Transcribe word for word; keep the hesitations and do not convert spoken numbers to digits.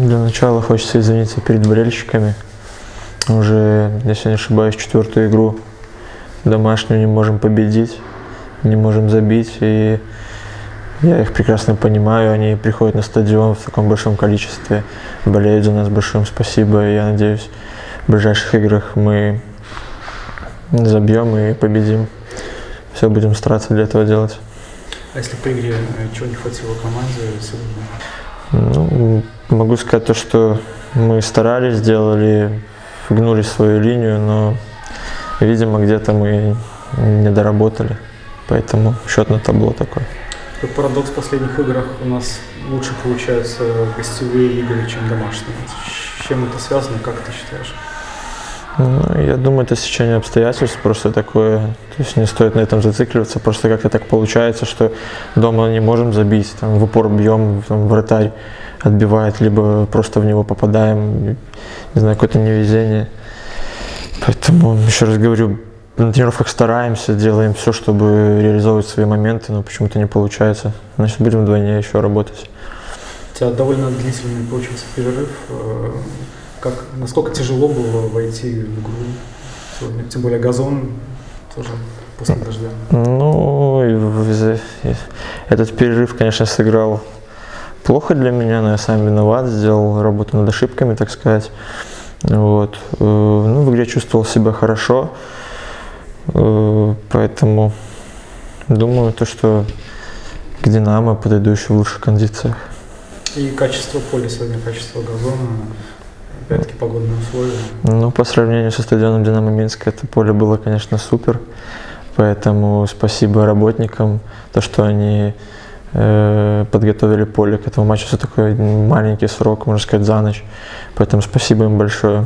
Для начала хочется извиниться перед болельщиками. Уже, если не ошибаюсь, четвертую игру домашнюю не можем победить, не можем забить. И я их прекрасно понимаю, они приходят на стадион в таком большом количестве, болеют за нас, большое им спасибо. И я надеюсь, в ближайших играх мы забьем и победим. Все, будем стараться для этого делать. А если по игре чего не хватило команде сегодня? Ну, могу сказать то, что мы старались, сделали, гнули свою линию, но, видимо, где-то мы не доработали, поэтому счет на табло такой. Как парадокс, в последних играх у нас лучше получаются гостевые игры, чем домашние. С чем это связано, как ты считаешь? Ну, я думаю, это стечение обстоятельств просто такое, то есть не стоит на этом зацикливаться, просто как-то так получается, что дома не можем забить, там, в упор бьем, там, вратарь отбивает, либо просто в него попадаем, не знаю, какое-то невезение. Поэтому, еще раз говорю, на тренировках стараемся, делаем все, чтобы реализовывать свои моменты, но почему-то не получается, значит, будем вдвойне еще работать. У тебя довольно длительный получился перерыв. Как, насколько тяжело было войти в игру сегодня? Тем более газон тоже после дождя. Ну, этот перерыв, конечно, сыграл плохо для меня, но я сам виноват, сделал работу над ошибками, так сказать. Вот. Ну, в игре чувствовал себя хорошо, поэтому думаю, то, что к «Динамо» подойду еще в лучших кондициях. И качество поля сегодня, качество газона, опять-таки погодные условия. Ну, по сравнению со стадионом «Динамо» Минск, это поле было, конечно, супер. Поэтому спасибо работникам, то, что они э, подготовили поле к этому матчу за такой маленький срок, можно сказать, за ночь. Поэтому спасибо им большое.